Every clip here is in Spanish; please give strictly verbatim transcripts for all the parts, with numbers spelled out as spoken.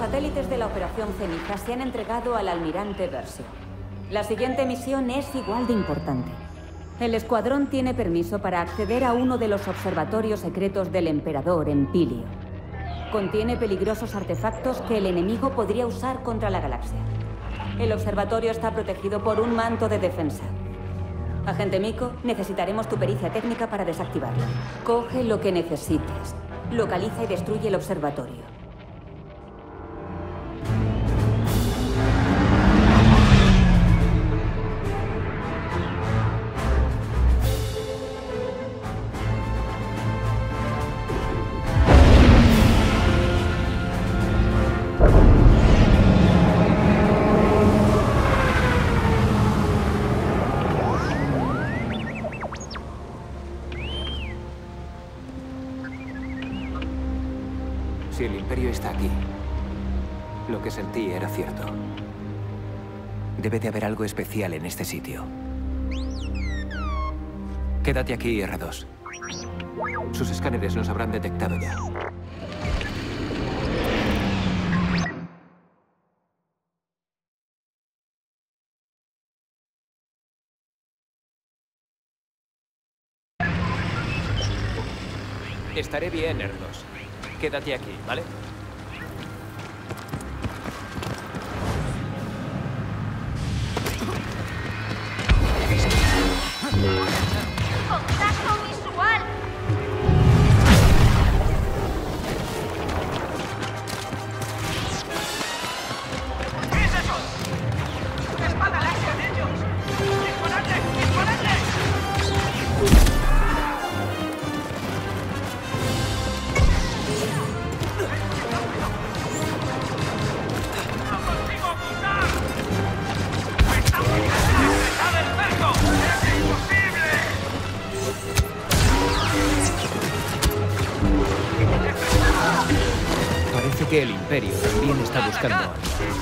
satélites de la Operación Ceniza se han entregado al almirante Versio. La siguiente misión es igual de importante. El escuadrón tiene permiso para acceder a uno de los observatorios secretos del Emperador en Pilio. Contiene peligrosos artefactos que el enemigo podría usar contra la galaxia. El observatorio está protegido por un manto de defensa. Agente Miko, necesitaremos tu pericia técnica para desactivarlo. Coge lo que necesites. Localiza y destruye el observatorio. Si el Imperio está aquí, lo que sentí era cierto. Debe de haber algo especial en este sitio. Quédate aquí, R dos. Sus escáneres nos habrán detectado ya. Estaré bien, R dos. Quédate aquí, ¿vale? ¡Contacto visual! ¿Qué es eso? ¡Una espada láser en ellos! ¡Disparadle! ¡Disparadle! Parece que el Imperio también está buscando algo.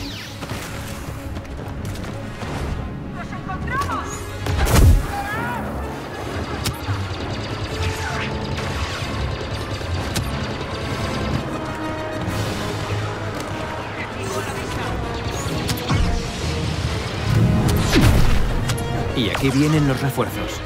¡Nos encontramos! Y aquí vienen los refuerzos.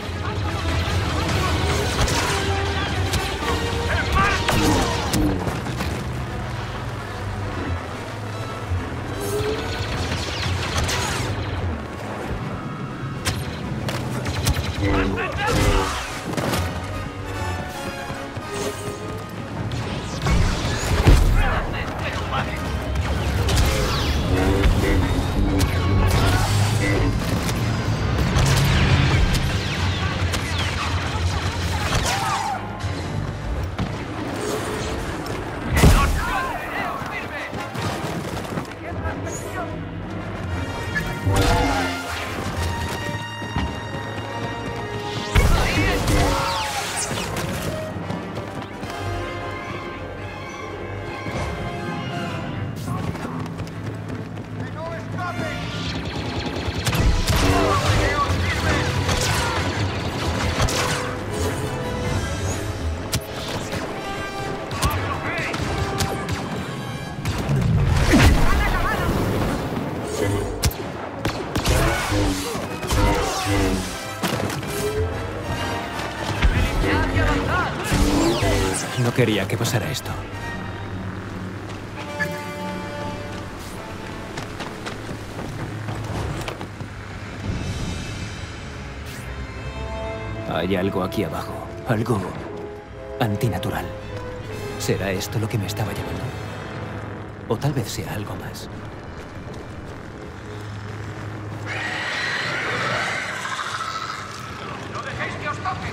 No quería que pasara esto. Hay algo aquí abajo, algo antinatural. ¿Será esto lo que me estaba llevando? O tal vez sea algo más. ¡No dejéis que os toque!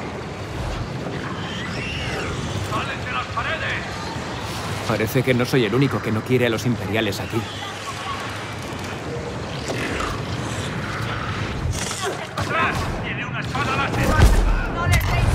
¡Salen de las paredes! Parece que no soy el único que no quiere a los imperiales aquí. ¡Atrás! ¡Tiene una espada láser! ¡No les deis!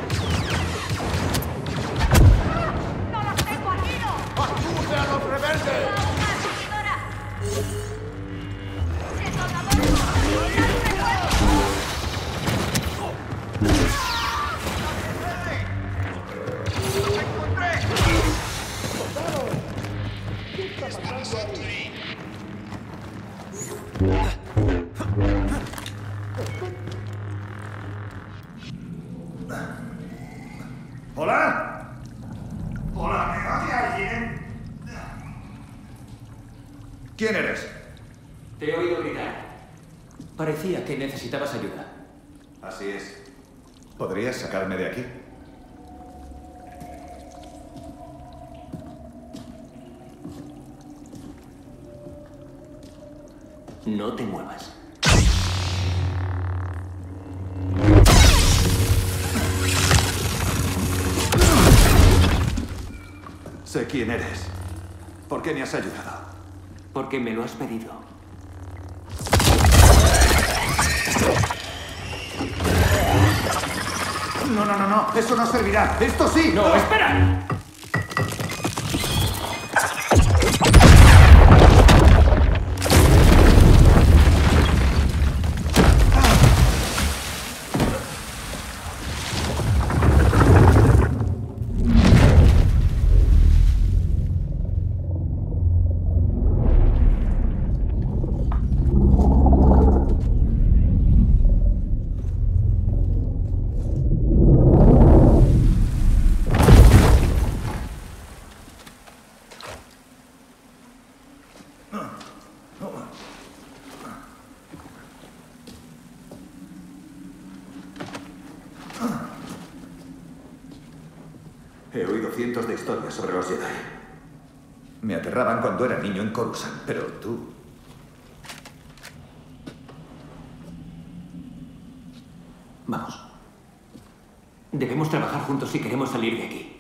¡Acuse a los rebeldes! ¡Hola! ¡Hola! ¿Me oye alguien? ¿Quién eres? Te he oído gritar. Parecía que necesitabas ayuda. Así es. ¿Podrías sacarme de aquí? No te muevas. Sé quién eres. ¿Por qué me has ayudado? Porque me lo has pedido. No, no, no, no. Eso no servirá. ¡Esto sí! ¡No, espera! He oído cientos de historias sobre los Jedi. Me aterraban cuando era niño en Coruscant, pero tú... Vamos. Debemos trabajar juntos si queremos salir de aquí.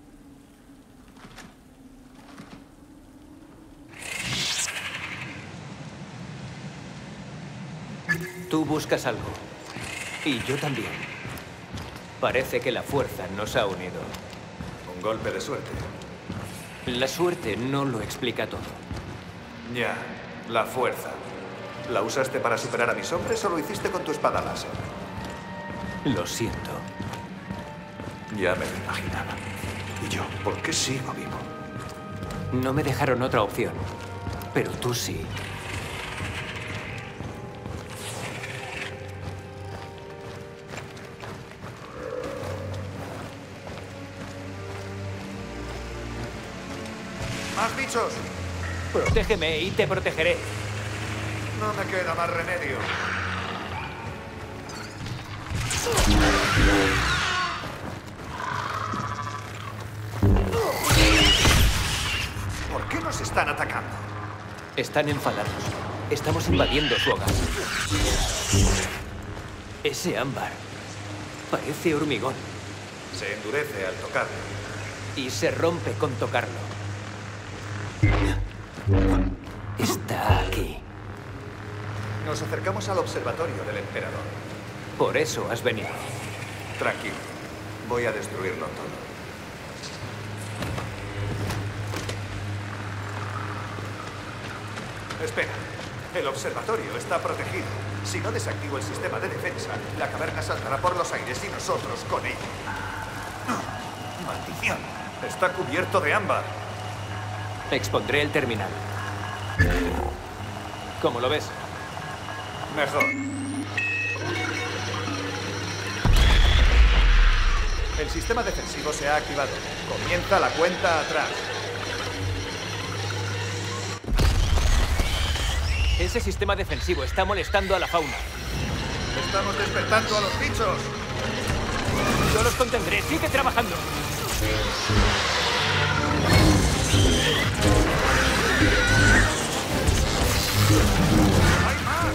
Tú buscas algo. Y yo también. Parece que la fuerza nos ha unido. Un golpe de suerte. La suerte no lo explica todo. Ya, la fuerza. ¿La usaste para superar a mis hombres o lo hiciste con tu espada láser? Lo siento. Ya me lo imaginaba. ¿Y yo? ¿Por qué sigo vivo? No me dejaron otra opción. Pero tú sí. ¡Más bichos! Protégeme y te protegeré. No me queda más remedio. ¿Por qué nos están atacando? Están enfadados. Estamos invadiendo su hogar. Ese ámbar parece hormigón. Se endurece al tocarlo. Y se rompe con tocarlo. Está aquí. Nos acercamos al observatorio del emperador. Por eso has venido. Tranquilo. Voy a destruirlo todo. Espera. El observatorio está protegido. Si no desactivo el sistema de defensa, la caverna saltará por los aires y nosotros con ella. ¡Maldición! Está cubierto de ámbar. Expondré el terminal. ¿Cómo lo ves? Mejor. El sistema defensivo se ha activado. Comienza la cuenta atrás. Ese sistema defensivo está molestando a la fauna. Estamos despertando a los bichos. Yo los contendré. Sigue trabajando. ¡Hay más!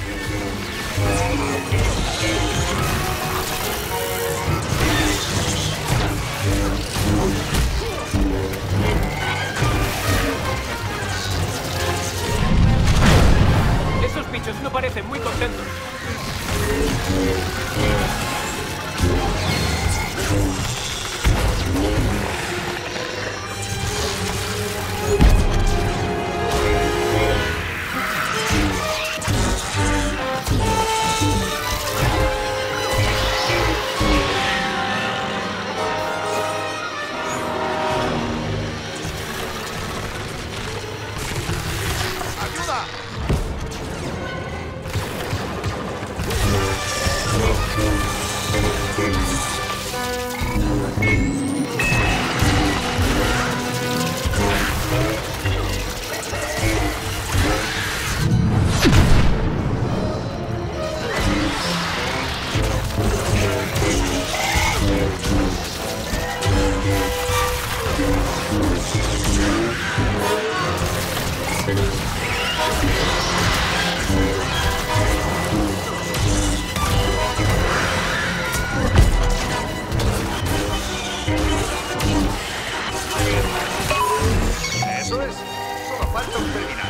Esos bichos no parecen muy contentos. Eso es. Solo falta un terminal.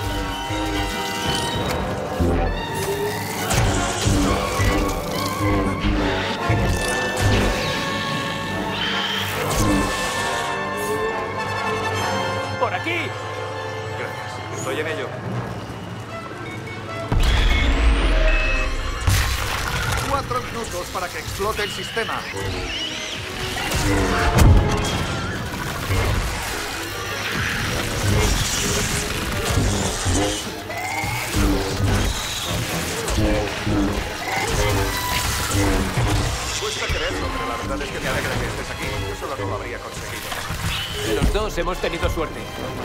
¡Por aquí! Gracias. Estoy en ello. Cuatro minutos para que explote el sistema. Cuesta creerlo, pero la verdad es que me alegra que estés aquí. Yo solo no lo habría conseguido. Los dos hemos tenido suerte.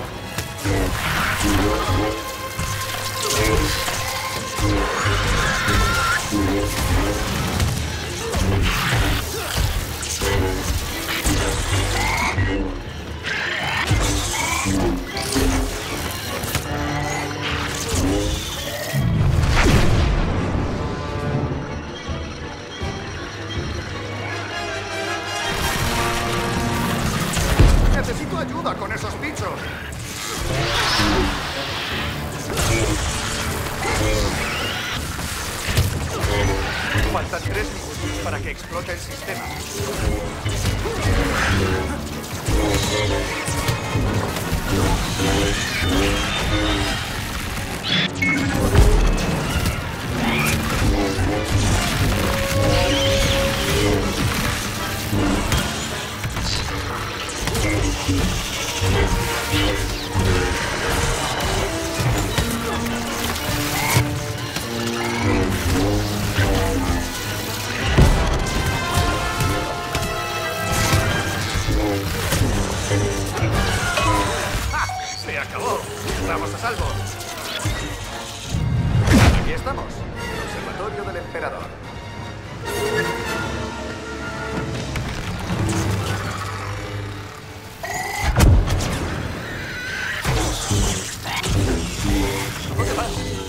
Necesito ayuda con esos bichos. Faltan tres minutos para que explote el sistema. ¡Ah! ¡Se acabó! ¡Estamos a salvo! Aquí estamos, el observatorio del emperador. ¿Dónde vas?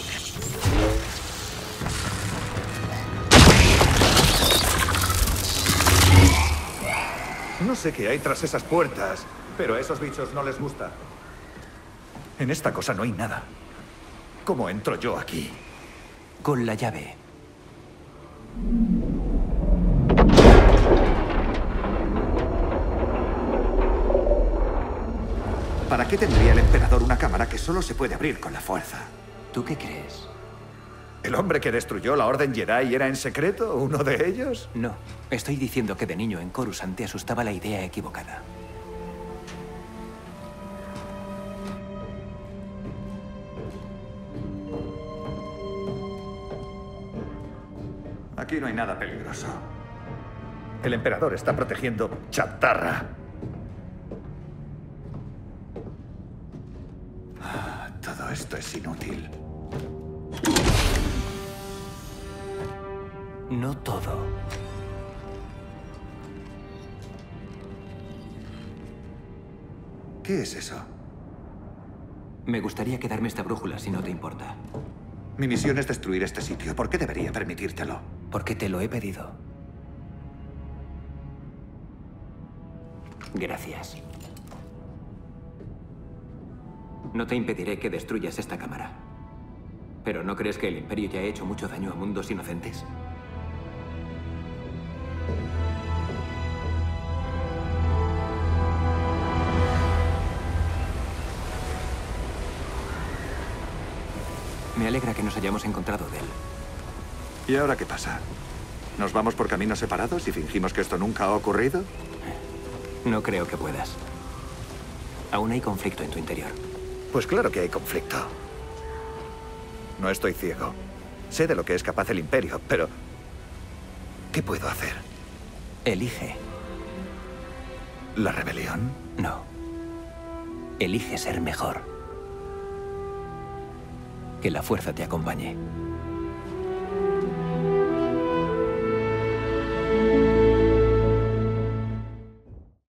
No sé qué hay tras esas puertas, pero a esos bichos no les gusta. En esta cosa no hay nada. ¿Cómo entro yo aquí? Con la llave. ¿Para qué tendría el emperador una cámara que solo se puede abrir con la fuerza? ¿Tú qué crees? ¿El hombre que destruyó la Orden Jedi era en secreto uno de ellos? No. Estoy diciendo que de niño en Coruscant te asustaba la idea equivocada. Aquí no hay nada peligroso. El emperador está protegiendo chatarra. Ah, todo esto es inútil. No todo. ¿Qué es eso? Me gustaría quedarme esta brújula si no te importa. Mi misión es destruir este sitio. ¿Por qué debería permitírtelo? Porque te lo he pedido. Gracias. No te impediré que destruyas esta cámara. ¿Pero no crees que el Imperio ya ha hecho mucho daño a mundos inocentes? Me alegra que nos hayamos encontrado, Del. ¿Y ahora qué pasa? ¿Nos vamos por caminos separados y fingimos que esto nunca ha ocurrido? No creo que puedas. Aún hay conflicto en tu interior. Pues claro que hay conflicto. No estoy ciego. Sé de lo que es capaz el Imperio, pero... ¿qué puedo hacer? Elige. ¿La rebelión? No. Elige ser mejor. Que la fuerza te acompañe.